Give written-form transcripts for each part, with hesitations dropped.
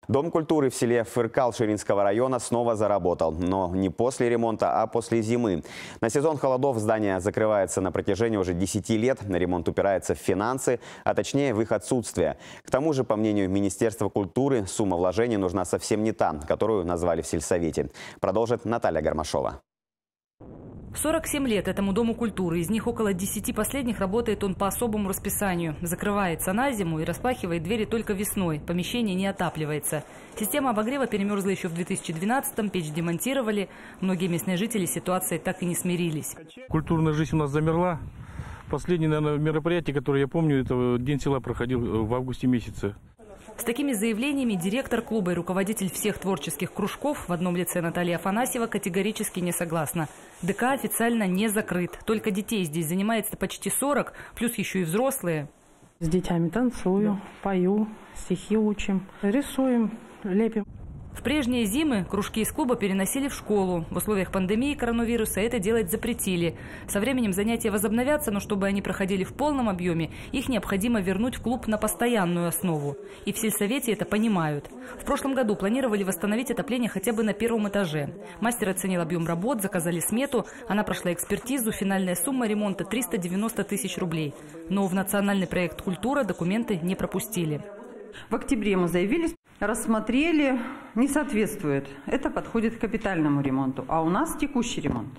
Дом культуры в селе Фыркал Ширинского района снова заработал, но не после ремонта, а после зимы. На сезон холодов здание закрывается на протяжении уже 10 лет. Ремонт упирается в финансы, а точнее в их отсутствие. К тому же, по мнению Министерства культуры, сумма вложений нужна совсем не та, которую назвали в сельсовете. Продолжит Наталья Гармашова. 47 лет этому Дому культуры. Из них около 10 последних работает он по особому расписанию. Закрывается на зиму и распахивает двери только весной. Помещение не отапливается. Система обогрева перемерзла еще в 2012-м, печь демонтировали. Многие местные жители с ситуацией так и не смирились. Культурная жизнь у нас замерла. Последнее, наверное, мероприятие, которое я помню, это День села проходил в августе месяце. С такими заявлениями директор клуба и руководитель всех творческих кружков в одном лице Наталья Афанасьева категорически не согласна. ДК официально не закрыт. Только детей здесь занимается почти 40, плюс еще и взрослые. С детьми танцую, пою, стихи учим, рисуем, лепим. В прежние зимы кружки из клуба переносили в школу. В условиях пандемии коронавируса это делать запретили. Со временем занятия возобновятся, но чтобы они проходили в полном объеме, их необходимо вернуть в клуб на постоянную основу. И в сельсовете это понимают. В прошлом году планировали восстановить отопление хотя бы на первом этаже. Мастер оценил объем работ, заказали смету. Она прошла экспертизу. Финальная сумма ремонта – 390 тысяч рублей. Но в национальный проект «Культура» документы не пропустили. В октябре мы заявились, рассмотрели, не соответствует. Это подходит к капитальному ремонту, а у нас текущий ремонт.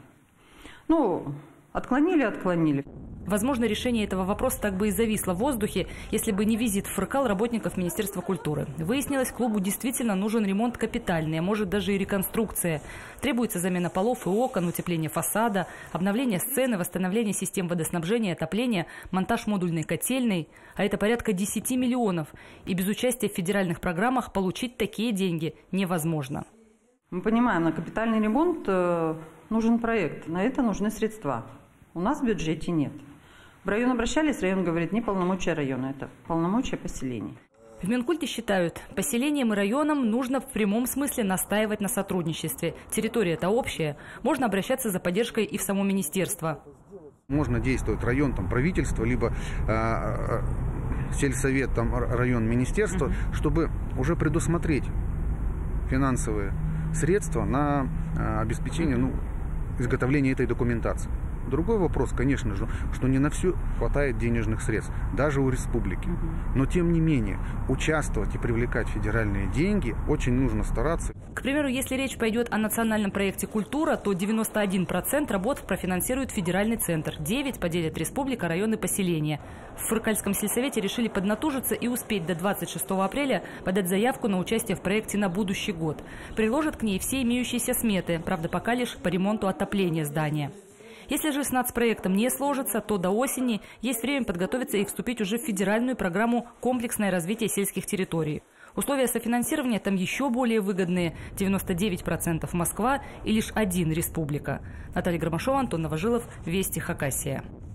Ну, отклонили. Возможно, решение этого вопроса так бы и зависло в воздухе, если бы не визит в Фыркал работников Министерства культуры. Выяснилось, клубу действительно нужен ремонт капитальный, а может даже и реконструкция. Требуется замена полов и окон, утепление фасада, обновление сцены, восстановление систем водоснабжения и отопления, монтаж модульной котельной. А это порядка 10 миллионов. И без участия в федеральных программах получить такие деньги невозможно. Мы понимаем, на капитальный ремонт нужен проект, на это нужны средства. У нас в бюджете нет. В район обращались, район говорит, не полномочия района, это полномочия поселений. В Минкульте считают, поселениям и районам нужно в прямом смысле настаивать на сотрудничестве. Территория-то общая, можно обращаться за поддержкой и в само министерство. Можно действовать район, там, правительство, либо сельсовет, там, район, министерство, чтобы уже предусмотреть финансовые средства на обеспечение изготовления этой документации. Другой вопрос, конечно же, что не на все хватает денежных средств, даже у республики. Но тем не менее, участвовать и привлекать федеральные деньги очень нужно стараться. К примеру, если речь пойдет о национальном проекте «Культура», то 91% работ профинансирует федеральный центр, 9% поделят республика, районы, поселения. В Фыркальском сельсовете решили поднатужиться и успеть до 26 апреля подать заявку на участие в проекте на будущий год. Приложат к ней все имеющиеся сметы, правда, пока лишь по ремонту отопления здания. Если же с нацпроектом не сложится, то до осени есть время подготовиться и вступить уже в федеральную программу «Комплексное развитие сельских территорий». Условия софинансирования там еще более выгодные – 99% Москва и лишь 1% республика. Наталья Гармашова, Антон Новожилов, Вести, Хакасия.